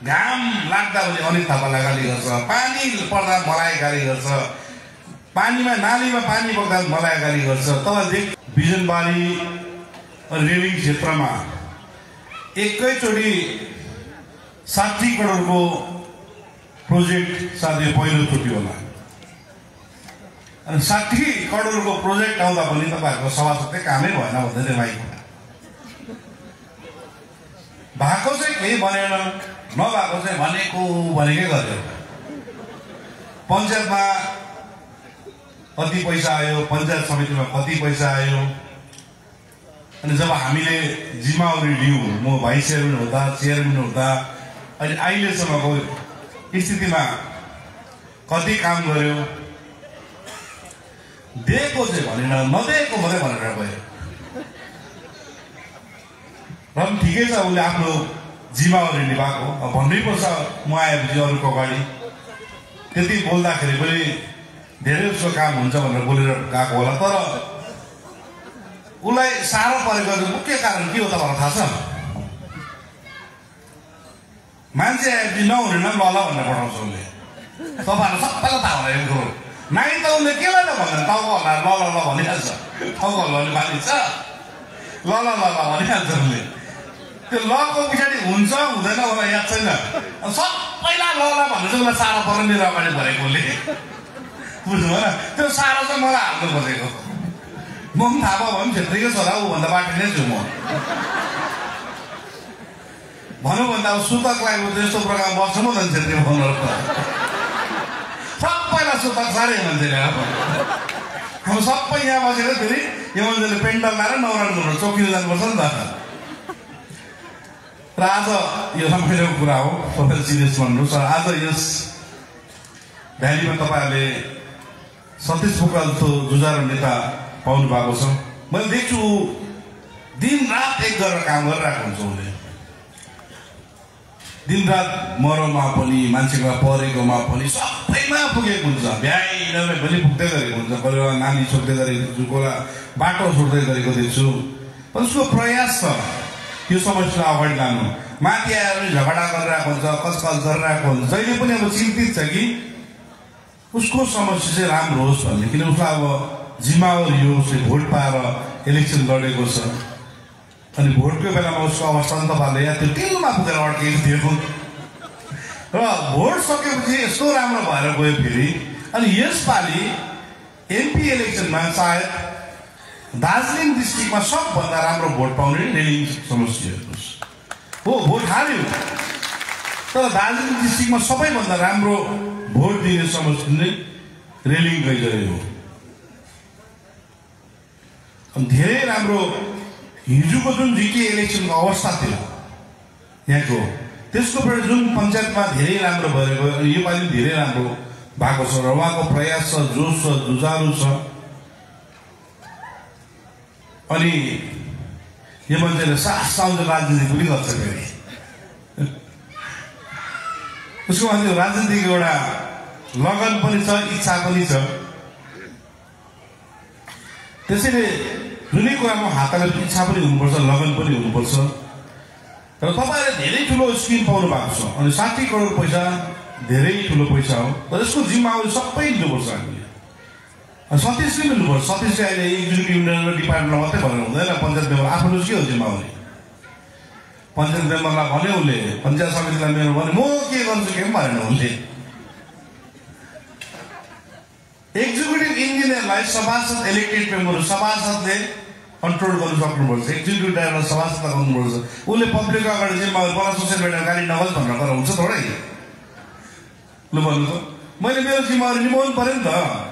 घाम लाग्दा उसले अनित थापालाई गाली गर्छ, पानी पर्दा मलाई गाली गर्छ, पानीमा नालीमा पानी बग्दा मलाई गाली गर्छ। तब देख बिजनबारी रेलिङ क्षेत्रमा एकैचोटि 60 करोडको प्रोजेक्ट साथै पहिलोचोटि होला। अनि 60 करोडको प्रोजेक्ट आउँदा पनि तपाईँहरूको सभासदले कामै भएन भन्दै माइक भएको चाहिँ केही बनेन, नभएको चाहिँ भनेकै गर्यो। पञ्चायतमा कति पैसा आयो, पञ्चायत समितिमा कति पैसा आयो। अनि जब हामीले जिम्मेवारी लियौँ, म भाइस चेयरम्यान हुँदा चेयरम्यान हुँदा अनि अहिलेसम्मको स्थितिमा कति काम गर्यो, दिएको चाहिँ भनेन, नदिएको मात्रै भनेर गयो। र पनि ठिकै छ, उसले आफ्नो जिम्मेवारी निभाएको भन्नै पर्छ। म आएपछि अरूको अगाडि त्यति बोल्दाखेरि पनि धेरै उसको काम हुन्छ भनेर बोलेर गएको होला। तर उसलाई साह्रो परेको मुख्य कारण के हो तपाईँलाई थाहा छ? मान्छे आएपछि नहुने ल ल भनेर पठाउँछ उसले। तपाईँहरूलाई सबैलाई थाहा होला यो कुरो। नाइ त उसले केलाई न भन्दैन, टाउको होला ल ल ल भनिहाल्छ, टाउको हल्लाउने बानी छ, ल ल ल ल भनिहाल्छ उसले। त्यो लको पछाडि हुन्छ हुँदैन उसलाई याद छैन, सबैलाई ल ल भन्नु चाहिँ उसलाई साह्रो पर्यो मेरो अगाडि भनेको उसले। बुझ्नु भएन? त्यो साह्रो चाहिँ मलाई हाल्नु खोजेको। म पनि थाहा भयो भने छेत्रीकै छोरा ऊभन्दा बाटो नै छु म। भनौँ भन्दा अब सुतकलाई यस्तो प्रोग्राम बस्नु म झन् छेत्री भन्नु सबैलाई सुतक साह्रै मान्छेले। अब सबै यहाँ बसेर फेरि यो मान्छेले पेन्डल लाएर नौरान चौकीमा जानुपर्छ नि त। र आज यो रमाइलोको कुरा हो, तपाईँ सिरियस भन्नुहोस्। आज यस भ्यालीमा तपाईँहरूले सतीश पोखरेल जस्तो जुझारु नेता पाउनु भएको छ। मैले देख्छु दिन रात एक गरेर काम गरिरहेको हुन्छ उसले। दिनरात मरौमा पनि, मान्छेकोमा परेकोमा पनि सबैमा पुगेको हुन्छ। भ्याइ नभए पनि पुग्दै गरेको हुन्छ। कोही बेला नानी छोड्दै गरेको देख्छु, कोही बेला बाटो छोड्दै गरेको देख्छु। तर उसको प्रयास छ यो समस्यालाई अगाडि लानु। माथि आएर झगडा गरिरहेको हुन्छ, कसकस गरिरहेको हुन्छ। जहिले पनि अब चिन्तित छ कि उसको समस्या चाहिँ राम्रो होस् भन्ने, किन उसलाई अब जिम्मेवारी हो। उसले भोट पाएर इलेक्सन लडेको छ। अनि भोटको बेलामा उसको अवस्था नि तपाईँहरूले या त्यो टिलमा पुगेर अड्केको थियो। र भोट सकेपछि यस्तो राम्रो भएर गयो फेरि। अनि यसपालि एमपी इलेक्सनमा सायद दार्जिलिङ डिस्ट्रिक्टमा सबभन्दा राम्रो भोट पाउने रेलिङ समष्टिहरू हो। भोट हार्यो, तर दार्जिलिङ डिस्ट्रिक्टमा सबैभन्दा राम्रो भोट दिने समष्टि नै रेलिङ गइरहे हो। अनि धेरै राम्रो हिजोको जुन जिटिए इलेक्सनको अवस्था थियो यहाँको, त्यसको पछि जुन पञ्चायतमा धेरै राम्रो भएर गयो। अनि योपालि धेरै राम्रो भएको छ र उहाँको प्रयास छ, जोस छ, जुझारु छ। अनि यो मान्छेले साउन्ड राजनीति पनि गर्छ फेरि। उसको मान्छे राजनीतिको एउटा लगन पनि छ, इच्छा पनि छ। त्यसैले जुनै कुरामा हातले इच्छा पनि हुनुपर्छ, लगन पनि हुनुपर्छ। तर तपाईँले धेरै ठुलो स्किम पाउनु भएको छ। अनि 60 करोड पैसा धेरै ठुलो पैसा हो। तर यसको जिम्मेवारी सबै लिनुपर्छ हामीले। सतीशले लिनुपर्छ। सतीशले अहिले एक्जिक्युटिभ डिपार्टमेन्टमा मात्रै भनेर हुँदैन। पञ्चायत मेम्बर आफ्नो के हो जिम्मेवारी? पञ्चायत मेम्बरलाई भन्यो उसले, पञ्चायत समितिलाई मेम्बर भन्यो, म के गर्छु के पनि भनेन उसले। एक्जिक्युटिभ इन्जिनियरलाई सभासद इलेक्टेड मेम्बर सभासदले कन्ट्रोल गर्नु सक्नुपर्छ। एक्जिक्युटिभ डाइरेक्टर सभासदलाई गर्नुपर्छ। उसले पब्लिकको अगाडि चाहिँ मलाई सोसियल मिडियामा गाडी नगर्छ भनेर गरेर हुन्छ थोरै? लु भन्नु त, मैले मेरो जिम्मेवारी निभाउनु पऱ्यो नि त।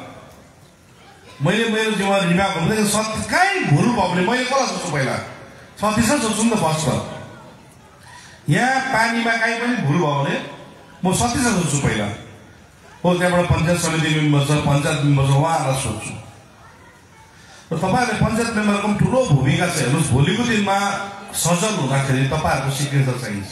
मैले मेरो जिम्मेवारी निभाएको हुँदैन। कहीँ भुल भयो भने मैले कसलाई सोध्छु? पहिला सतीशलाई सोध्छु नि त फर्स्ट। यहाँ पानीमा कहीँ पनि भुल भयो भने म सतीशलाई सोध्छु पहिला। हो त्यहाँबाट पञ्चायत समिति मेम्बर छ, पञ्चायत मेम्बर छ, उहाँहरूलाई सोध्छु। र तपाईँहरूले पञ्चायत मेम्बरको पनि ठुलो भूमिका छ। हेर्नुहोस्, भोलिको दिनमा सजल हुँदाखेरि तपाईँहरूको सिग्नेचर चाहिन्छ।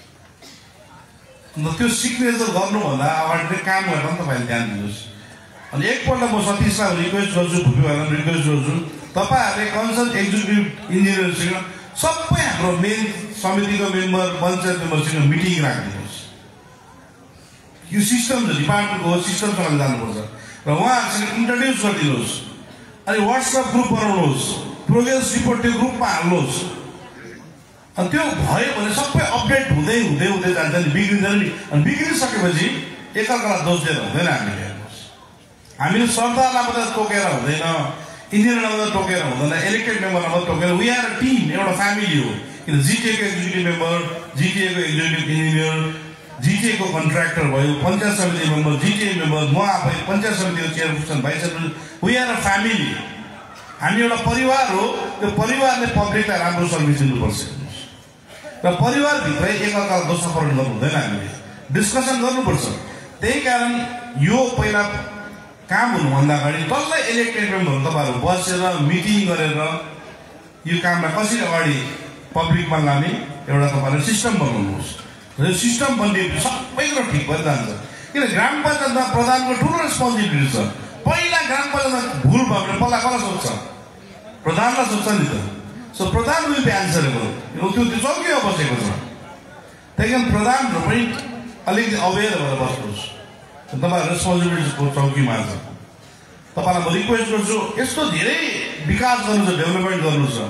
त्यो सिग्नेचर गर्नुभन्दा अगाडि चाहिँ काम गरेर पनि तपाईँले ध्यान दिनुहोस्। अनि एकपल्ट म सतीशलाई रिक्वेस्ट गर्छु, भूपिवालाई रिक्वेस्ट गर्छु, तपाईँहरूले कन्सर्न एक्जिक्युटिभ इन्जिनियरसँग सबै हाम्रो मेन समितिको मेम्बर, पञ्चायत मेम्बरसँग मिटिङ राखिदिनुहोस्। यो सिस्टम छ, डिपार्टमेन्टको सिस्टमसँग जानुपर्छ र उहाँहरूसँग इन्ट्रोड्युस गरिदिनुहोस्। अनि व्हाट्सएप ग्रुप बनाउनुहोस्, प्रोग्रेस रिपोर्ट त्यो ग्रुपमा हाल्नुहोस्। अनि त्यो भयो भने सबै अपडेट हुँदै हुँदै हुँदै जान्छ नि, बिग्रिँदैन नि। अनि बिग्रिसकेपछि एकअर्कालाई दोष दिएर हुँदैन। हामीले सरदारलाई मात्रै टोकेर हुँदैन, इन्जिनियरलाई मात्रै टोकेर हुँदैन, इलेक्टेड मेम्बरलाई मात्रै टोकेर। वी आर अ टिम, एउटा फ्यामिली हो। किन जिटिएको एक्जिक्युटिभ मेम्बर, जिटिएको एक्जिक्युटिभ इन्जिनियर, जिटिएको कन्ट्र्याक्टर भयो, पञ्चायत समिति मेम्बर, जिटिए मेम्बर, म आफै पञ्चायत समितिको chairperson, vice chairperson. We are a family. हामी एउटा परिवार हो। त्यो परिवारले पब्लिकलाई राम्रो सर्भिस दिनुपर्छ र परिवारभित्रै एकअर्कालाई दोषारोपण गर्नु हुँदैन। हामीले डिस्कसन गर्नुपर्छ। त्यही कारण यो पहिला काम हुनुभन्दा अगाडि डल्लै इलेक्टेड मेम्बरहरू तपाईँहरू बसेर मिटिङ गरेर यो कामलाई कसरी अगाडि पब्लिकमा लाने एउटा तपाईँले सिस्टम बनाउनुहोस्। र यो सिस्टम बनिएपछि सबै कुरो ठिक भएर जान्छ। किन ग्राम पञ्चायतमा प्रधानको ठुलो रेस्पोन्सिबिलिटी छ। पहिला ग्राम पञ्चायतमा भुल भयो भने पहिला कसलाई सोध्छ? प्रधानलाई सोध्छ नि त। So Pradhan will be answerable. त्यो चौकीमा बसेको छ। त्यही कारण प्रधानहरू पनि अलिकति अवेर भएर बस्नुहोस्। तपाईँ रेस्पोन्सिबिलिटीको चौकीमा छ। तपाईँलाई म रिक्वेस्ट गर्छु, यस्तो धेरै विकास गर्नु छ, डेभलपमेन्ट गर्नु छ।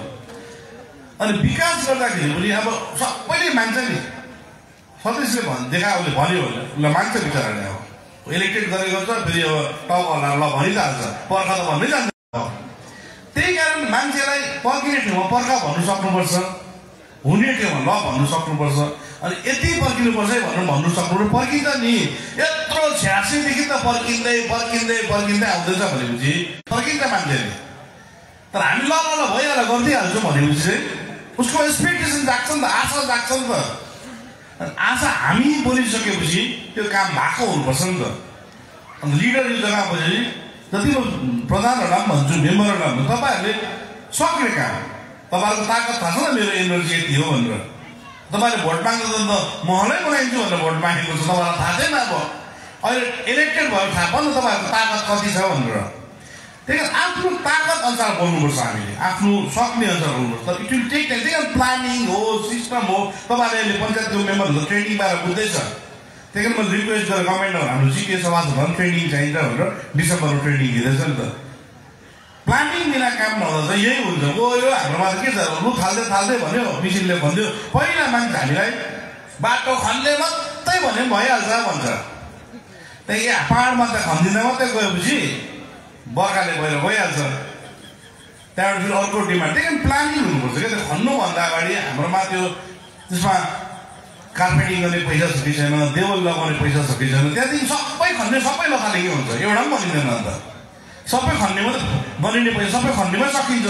अनि विकास गर्दाखेरि पनि अब सबैले मान्छ नि, सदस्यले देखाउले भन्यो भने ल मान्छ बिचराले। अब इलेक्टेड गरेको छ, फेरि अब टाउको ल भनिहाल्छ, पर्खा त भन्नै जान्छ। त्यही कारण मान्छेलाई पर्खिने ठाउँमा पर्खा भन्नु सक्नुपर्छ, हुने ठाउँमा ल भन्नु सक्नुपर्छ। अनि यति पर्खिनुपर्छ भन्नु सक्नुपर्छ। पर्खिन्छ नि, यत्रो 86 देखि त पर्खिँदै पर्खिँदै पर्खिँदै आउँदैछ भनेपछि पर्खिन्छ मान्छेले। तर हामी ल ल भइहाल्छ गरिदिइहाल्छौँ भनेपछि चाहिँ उसको एक्सपेक्टेसन जाग्छ नि त, आशा जाग्छ नि त। आशा हामी बोलिसकेपछि त्यो काम भएको हुनुपर्छ नि त। अनि लिडर यो जग्गा पछि जति म प्रधानहरूलाई पनि भन्छु, मेम्बरहरूलाई भन्छु, तपाईँहरूले सक्ने काम, तपाईँहरूको ताकत थाहा छ न मेरो एनर्जी यति हो भनेर। तपाईँले भोट माग्दा त महलै बनाइदिन्छु भनेर भोट मागेको छ, तपाईँलाई थाहा छैन। अब अहिले इलेक्टेड भयो, थाहा भयो नि तपाईँहरूको ताकत कति छ भनेर। त्यही कारण आफ्नो ताकत अनुसार बोल्नुपर्छ, हामीले आफ्नो सक्ने अनुसार बोल्नुपर्छ। तर इट विल टेक टाइम। त्यही कारण प्लानिङ हो, सिस्टम हो। तपाईँले अहिले पञ्चायतको मेम्बरहरू ट्रेनिङ पाएर बुझ्दैछ। त्यही कारण मैले रिक्वेस्ट गरेँ गभर्मेन्टमा हाम्रो जिटिए सभासदहरू ट्रेनिङ चाहिन्छ भनेर डिसेम्बरमा ट्रेनिङ दिँदैछ नि त। प्लानिङ बिना काम नहुँदा चाहिँ यही हुन्छ। ओ यो हाम्रोमा त के छ, लु थाल्दै थाल्दै भन्यो, मिसिनले भन्यो। पहिला मान्छे हामीलाई बाटो खन्ने मात्रै भन्यो भइहाल्छ भन्छ। त्यही पाहाडमा त खन्दिँदा मात्रै गएपछि बर्खाले गएर गइहाल्छ। त्यहाँबाट फेरि अर्को डिमान्ड। त्यही कारण प्लानिङ हुनुपर्छ क्या। त्यो खन्नुभन्दा अगाडि हाम्रोमा त्यो त्यसमा कार्पेटिङ गर्ने पैसा छ कि छैन, देवल लगाउने पैसा छ कि छैन, त्यहाँदेखि सबै खन्ने सबै लथालिङ्गै हुन्छ। एउटा पनि बनिँदैन अन्त। सबै खन्ने मात्रै बनिने पैसा सबै खन्नेमै सकिन्छ।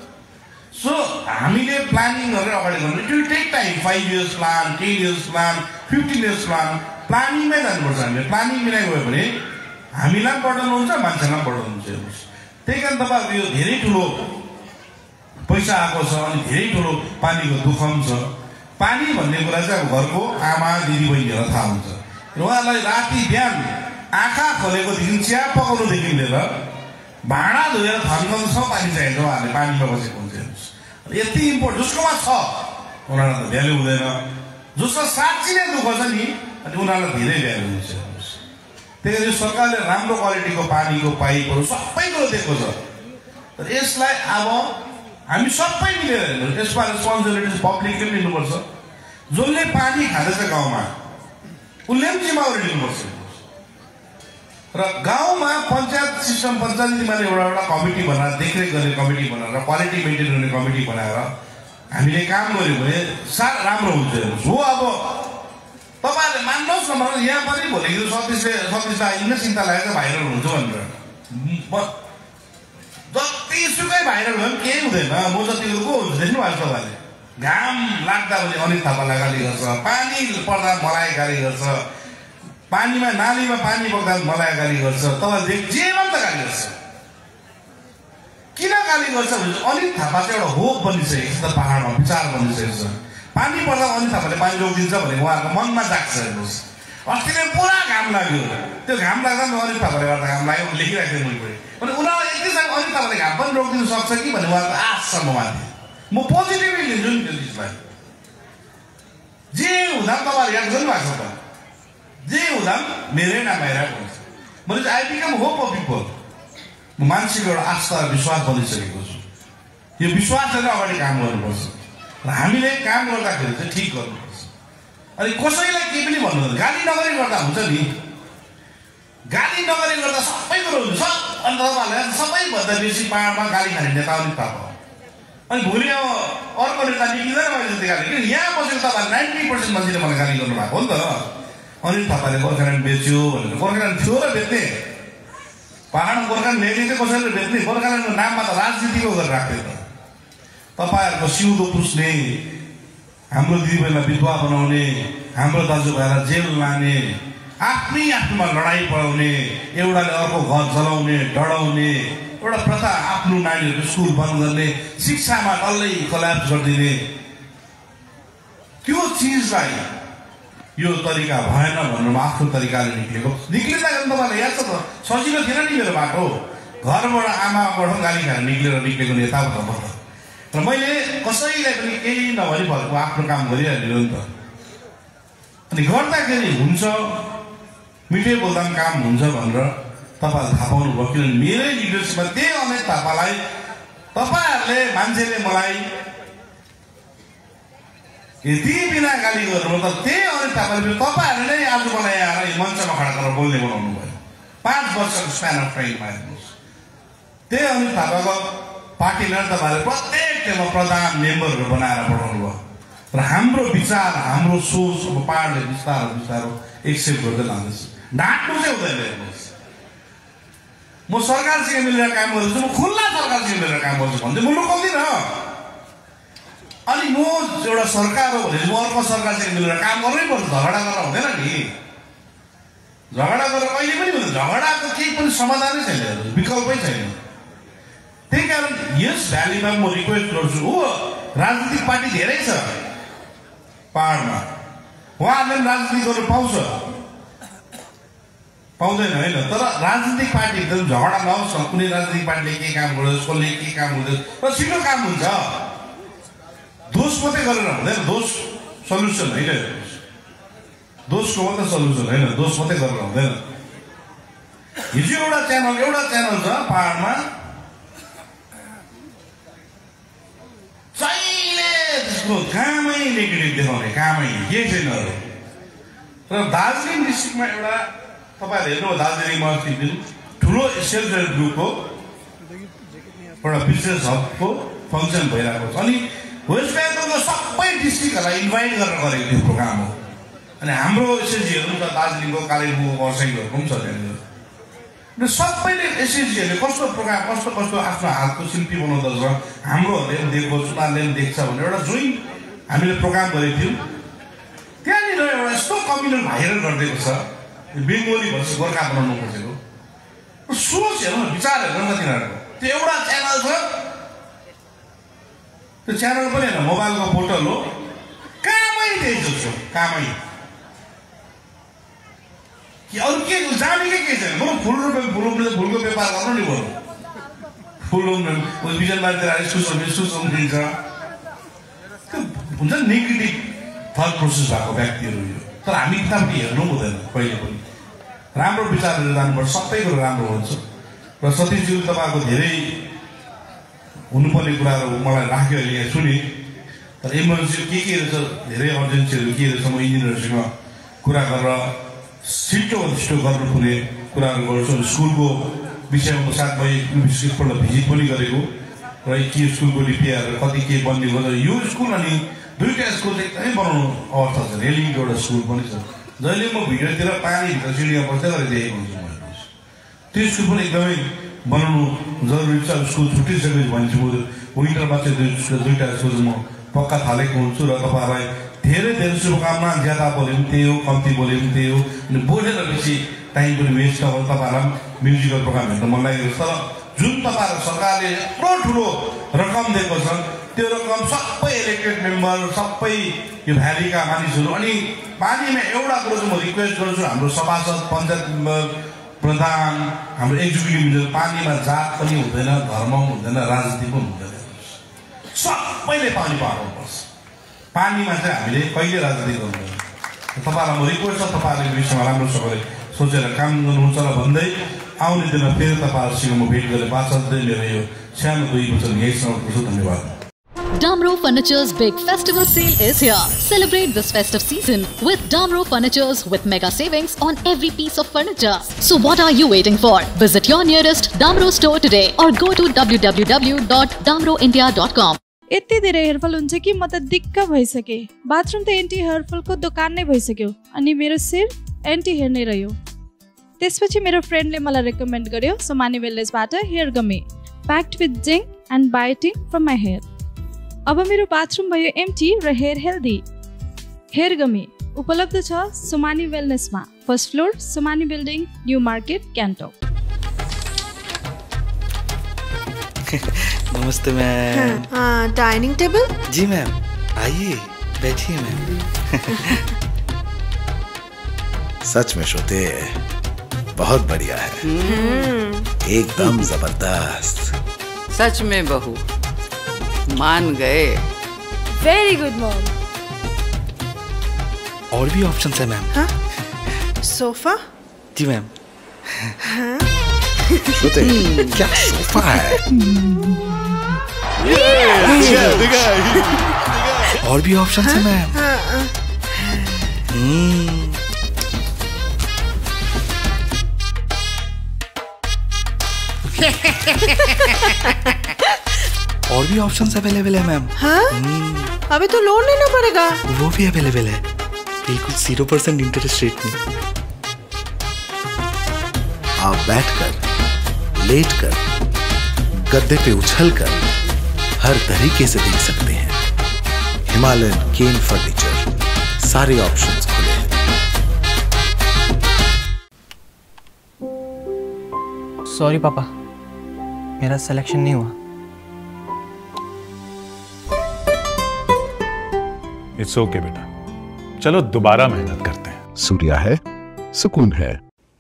सो हामीले प्लानिङ गरेर अगाडि गर्नु। It will take time. 5 years plan, 10 years plan, 15 years plan. प्लानिङमै जानुपर्छ हामीले। प्लानिङ बिना गयो भने हामीलाई पनि बर्डन हुन्छ, मान्छेलाई पनि बर्डन हुन्छ। त्यही कारण तपाईँहरूको यो धेरै ठुलो पैसा आएको छ अनि धेरै ठुलो पानीको दुःख पनि छ। पानी भन्ने कुरा चाहिँ अब घरको आमा दिदी बहिनीहरूलाई थाहा हुन्छ। र उहाँलाई राति बिहान आँखा खोलेकोदेखि चिया पकाउनुदेखि लिएर भाँडा धोएर थन्काउनुसम्म पानी चाहिन्छ। उहाँहरूले पानीमा बसेको हुन्छ। यति इम्पोर्टेन्ट जसकोमा छ उनीहरूलाई त भ्यालु हुँदैन। जसको साँच्ची नै दुःख छ नि अनि उनीहरूलाई धेरै भ्यालु हुन्छ। त्यही कारण सरकारले राम्रो क्वालिटीको पानीको पाइपहरू सबै कुरो दिएको छ। तर यसलाई अब हामी सबै मिलेर हेर्नु, यसमा रेस्पोन्सिबिलिटी पब्लिकले पनि लिनुपर्छ। जसले पानी खाँदैछ गाउँमा उसले पनि जिम्मेवारी लिनुपर्छ। र गाउँमा पञ्चायत सिस्टम, पञ्चायतीमा एउटा कमिटी बनाएर, देखरेख गर्ने कमिटी बनाएर, क्वालिटी मेन्टेन गर्ने कमिटी बनाएर हामीले काम गऱ्यौँ भने साह्रै राम्रो हुन्छ। हो अब तपाईँहरूले मान्नुहोस् न, मलाई यहाँ पनि भोलिको सतीशलाई किन चिन्ता लागेको भाइरल हुन्छ भनेर। जतिसुकै भाइरल भयो पनि केही हुँदैन। म जतिको को हुन्छ देख्नु भएको छ तपाईँले। घाम लाग्दा भने अनित थापालाई गाली गर्छ, पानी पर्दा मलाई गाली गर्छ, पानीमा नालीमा पानी बग्दा मलाई गाली गर्छ, तपाईँले जेमा त गाली गर्छ। किन गाली गर्छ भने अनित थापा चाहिँ एउटा होप बनिसकेको छ पाहाडमा, विचार बनिसकेको छ। पानी पर्दा अनित थापाले पानी रोकिदिन्छ भने उहाँहरूको मनमा जाग्छ। हेर्नुहोस्, अस्ति नै पुरा घाम लाग्यो। त्यो घाम लाग्दा पनि अनित थापाले गर्दा घाम लाग्यो लेखिरहेको थियो मैले। अनि उनीहरूलाई यतिसम्म अनित थापाले घाम पनि रोकिदिनु सक्छ कि भन्ने उहाँहरूको आश छ ममाथि। म पोजिटिभली लिन्छु नि त्यो चिजलाई। जे हुँदा पनि तपाईँहरू याद गर्नुभएको छ त। जे हुँदा मेरै नाम आइरहेको हुन्छ। मैले चाहिँ I become hope of people. म मान्छेको एउटा आस्था विश्वास बनिसकेको छु। यो विश्वासले अगाडि काम गर्नुपर्छ र हामीले काम गर्दाखेरि चाहिँ ठिक गर्नुपर्छ। अनि कसैलाई केही पनि भन्नु गाली नगरी गर्दा हुन्छ नि। गाली नगरी गर्दा सबै कुरो हुन्छ। अनि तपाईँहरूलाई सबैभन्दा बेसी पाहाडमा गाली खाने नेता अनित थापा। अनि भोलि अब अर्को नेता निक्लिँदैन मैले जति गाली किन यहाँ बसेको तपाईँहरू 90% मान्छेले मलाई गाली गर्नु भएको हो नि त। अनित थापाले गोर्खाल्यान्ड बेच्यो भनेर गोर्खाल्यान्ड थियो र बेच्ने पाहाडमा गोर्खाल्यान्ड ल्याइदिँदै कसैले बेच्ने गोर्खाल्यान्डको नाममा त राजनीतिको गरेर राख्थ्यो त। तपाईँहरूको सिउँदो पुस्ने हाम्रो दिदीबहिनीलाई विधवा बनाउने हाम्रो दाजुभाइलाई जेल लाने आफ्नै आफ्नोमा लडाइँ पढाउने एउटाले अर्को घर जलाउने डढाउने एउटा प्रथा आफ्नो नानीहरूको स्कुल बन्द गर्ने शिक्षामा डल्लै कल्याप्स गरिदिने त्यो चिजलाई यो तरिका भएन भनेर आफ्नो तरिकाले निक्लेको निक्लिँदा तपाईँलाई याद छ त सजिलो थिएन नि मेरो बाटो। घरबाट आमाबाट गाली खाएर निक्लेको नेता भन्नु र मैले कसैलाई पनि केही नभनी भएको आफ्नो काम गरिहाल्यो नि त। अनि गर्दाखेरि हुन्छ मिठै बोल्दा पनि काम हुन्छ भनेर तपाईँहरूले थाहा पाउनु भयो। किनभने मेरै लिडरसिपमा त्यही अनित थापालाई तपाईँहरूले मान्छेले मलाई यति बिना गाली गर्नु त त्यही अनित थापाले तपाईँहरूले नै आज मलाई आएर यो मञ्चमा खडा गरेर बोल्ने बनाउनु भयो। 5 वर्षको स्प्यान अफ टाइममा हेर्नुहोस्। त्यही अनित थापाको पार्टीले तपाईँहरूले प्रत्येक ठाउँमा प्रधान मेम्बरहरू बनाएर पठाउनु भयो र हाम्रो विचार हाम्रो सोच अब पाहाडले बिस्तारो बिस्तारो एक्सेप्ट गर्दै लाँदैछ। ढाँट्नु चाहिँ हुँदैन। हेर्नुहोस् म सरकारसँग मिलेर काम गर्छु म खुल्ला सरकारसँग मिलेर काम गर्छु भन्छु म लुकाउँदिनँ। अनि म एउटा सरकार हो भने म अर्को सरकारसँग मिलेर काम गर्नै पर्छ। झगडा गरेर हुँदैन नि। झगडा गरेर कहिले पनि हुँदैन। झगडाको केही पनि समाधानै छैन विकल्पै छैन। त्यही कारण यस भ्यालीमा म रिक्वेस्ट गर्छु हो राजनीतिक पार्टी धेरै छ पाहाडमा उहाँहरूले पनि राजनीति गर्नु पाउँछ पाउँदैन होइन। तर राजनीतिक पार्टी एकदम झगडा नहोस् न। कुनै राजनीतिक पार्टीले के काम गर्दैछ कसले के काम गर्दैछ र छिटो काम हुन्छ। दोष मात्रै गरेर हुँदैन। दोष सल्युसन होइन। दोषको मात्रै सल्युसन होइन। दोष मात्रै गरेर हुँदैन। हिजो एउटा च्यानल छ पाहाडमा जहिले त्यसको कामै नेगेटिभ देखाउने कामै केही छैन। र दार्जिलिङ डिस्ट्रिक्टमा एउटा तपाईँहरूले हेर्नुभयो दार्जिलिङमा ठुलो सेल्फ हेल्प ग्रुपको एउटा बिजनेस हबको फङ्सन भइरहेको छ। अनि वेस्ट बेङ्गलको सबै डिस्ट्रिक्टहरूलाई इन्भाइट गरेर गरेको त्यो प्रोग्राम हो। अनि हाम्रो एसएसजीहरू छ दार्जिलिङको कालेबुङको खरसाङहरूको पनि छ त्यहाँनिर। र सबैले एसएसजीहरूले कस्तो प्रोग्राम कस्तो कस्तो आफ्नो हातको शिल्पी बनाउँदछ हाम्रोहरूले पनि देखेको उनीहरूले पनि देख्छ भनेर एउटा जोइन्ट हामीले प्रोग्राम गरेको थियौँ। त्यहाँनिर एउटा यस्तो कम्युनल भाइरल गरिदिएको छ बेङ्गोली भएपछि गोर्खा बनाउनु खोजेको सोच हेर्नु न विचार हेर्नु न तिनीहरूको। त्यो एउटा च्यानल छ त्यो च्यानल पनि होइन मोबाइलको पोर्टल हो। कामै त्यही जस्तो कामै कि अरू के जानेकै केही छैन। बरु फुलको व्यापार गर्नु नि बरु फुल बिजनबारीतिर इस्कुस दिन्छ। त्यो हुन्छ नि नेगेटिभ थट प्रोसेस भएको व्यक्तिहरू यो। तर हामी किताबपट्टि हेर्नु हुँदैन कहिले पनि। राम्रो विचार लिएर जानुपर्छ। सबै कुरो राम्रो हुन्छ। र सतीशज्यूले तपाईँको धेरै हुनुपर्ने कुराहरू मलाई राख्यो अहिले यहाँ सुने। तर इमर्जेन्सी के रहेछ धेरै अर्जेन्सीहरू के रहेछ म इन्जिनियरसँग कुरा गरेर छिटो गर्नुपर्ने कुराहरू गर्छु। स्कुलको विषयमा साथमै एकपल्ट भिजिट पनि गरेको र के स्कुलको रिपेयर कति के बन्ने गर्छ यो स्कुल अनि दुईवटा स्कुल चाहिँ एकदमै बनाउनु अवस्था छ। रेलिङको एउटा स्कुल पनि छ। जहिले म भिडियोतिर पानीभित्र सिँढीमा बस्दै गरेर देखेको हुन्छु म। त्यो स्कुल पनि एकदमै बनाउनु जरुरी छ। स्कुल छुट्टिसकेपछि भन्छु म विन्टरमा चाहिँ दुईवटा स्कुल म पक्का थालेको हुन्छु। र तपाईँहरूलाई धेरै धेरै शुभकामना। ज्यादा बोल्यो पनि त्यही हो कम्ती बोल्यो पनि त्यही हो। अनि बोलेर बेसी टाइम पनि वेस्ट नगर्नु। तपाईँहरूलाई म्युजिकल प्रोग्राम हेर्न मन लागेको छ। तर जुन तपाईँहरू सरकारले यत्रो ठुलो रकम दिएको छ त्यो रकम सबै इलेक्टेड मेम्बर सबै यो भ्यालीका मानिसहरू। अनि पानीमा एउटा कुरो चाहिँ म रिक्वेस्ट गर्छु हाम्रो सभासद पञ्चायत मेम्बर प्रधान हाम्रो एक्जिक्युटिभ इन्जिनियर पानीमा जात पनि हुँदैन धर्म पनि हुँदैन राजनीति पनि हुँदैन। सबैले पानी पाउनुपर्छ। पानीमा चाहिँ हामीले कहिले राजनीति गर्दैन। तपाईँलाई म रिक्वेस्ट छ तपाईँहरूले यो विषयमा राम्रोसँगले सोचेर काम गर्नुहुन्छ र भन्दै आउने दिनमा फेरि तपाईँहरूसँग म भेट गर्ने बाचा दिँदै मेरो यो सानो 2 वचन यही समाप्त गर्छु। धन्यवाद। Damro Furniture's big festival sale is here. Celebrate this festive season with Damro Furnitures with mega savings on every piece of furniture. So what are you waiting for? Visit your nearest Damro store today or go to www.damroindia.com. यति धेरै hair fall हुन्छ कि म त दिक्क भइसके। Bathroom त anti हेयरफलको दोकान नै भइसक्यो अनि मेरो शिर एन्टी हेयर नै रह्यो। त्यसपछि मेरो फ्रेन्डले मलाई रेकमेन्ड गर्यो सोमानी वेलनेसबाट hair gummy packed with zinc and biotin from my hair. अब मेरो बाथरुम भयो एम्टी र हेयर हेल्दी। हेयर गमी उपलब्ध छ सोमानी वेलनेसमा, first floor Somani building, new market, Gangtok. नमस्ते मैम। हाँ, डाइनिंग टेबल? जी मैम, आइए बैठिए मैम। सच में श्रुति बहुत बढ़िया है, एकदम जबरदस्त। सच में बहू मान गए। Very good mom. और भी ऑप्शंस है मैम। हाँ? सोफा? जी मैम। हाँ? श्रुति क्या सोफा है? और भी ऑप्शंस है मैम। और भी ऑप्शंस अवेलेबल है मैम। हाँ? अभी तो लोन लेना पड़ेगा। वो भी अवेलेबल है, बिल्कुल 0% इंटरेस्ट रेट में। आप बैठकर, लेटकर, गद्दे पे उछलकर हर तरीके से देख सकते हैं। हिमालयन केन फर्नीचर, सारे ऑप्शंस खुले हैं। सॉरी पापा, मेरा सिलेक्शन नहीं हुआ। इट्स ओके बेटा, चलो दोबारा मेहनत करते हैं। सूर्या है, सुकून है।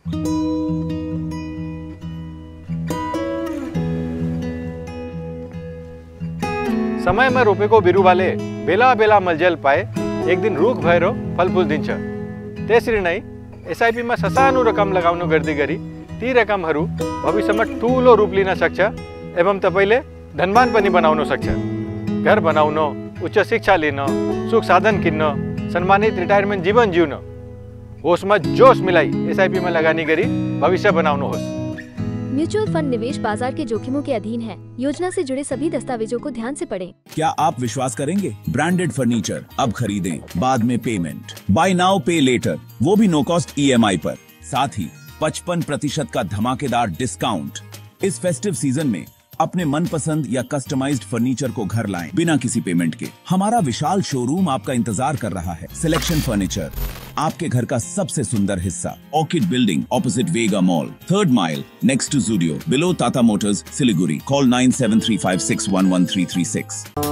समय में रोपे को बिरु वाले बेला बेला मलजल पाए एक दिन रुख भएर फलफुल दिन्छ। त्यसरी नै एसआईपी मा ससानो रकम लगाउनु गर्दै गरी ती रकमहरू भविष्यमा ठूलो रूप लिन सक्छ एवं तपाईले धनवान पनि बनाउन सक्छ। घर बनाउन, उच्च शिक्षा लिन, सुख साधन किन्न, सम्मानित रिटायरमेंट जीवन जिउन, होसमा जोश मिलाई एसआईपी में लगानी गरी भविष्य बनाउनुहोस्। म्यूचुअल फंड निवेश बाजार के जोखिमों के अधीन है। योजना से जुड़े सभी दस्तावेजों को ध्यान से पढ़ें। क्या आप विश्वास करेंगे? ब्रांडेड फर्नीचर अब खरीदें, बाद में payment, buy now pay later, वो भी नो कॉस्ट EMI पर। साथ ही 55% का धमाकेदार डिस्काउंट। इस फेस्टिव सीजन में अपने मनपसंद या कस्टमाइज्ड फर्नीचर को घर लाएं बिना किसी पेमेंट के। हमारा विशाल शोरूम आपका इंतजार कर रहा है। सिलेक्शन फर्नीचर, आपके घर का सबसे सुंदर हिस्सा। Orchid building opposite Vega mall, 3rd mile next to Zudio, below Tata Motors, Siliguri. Call 9735611336।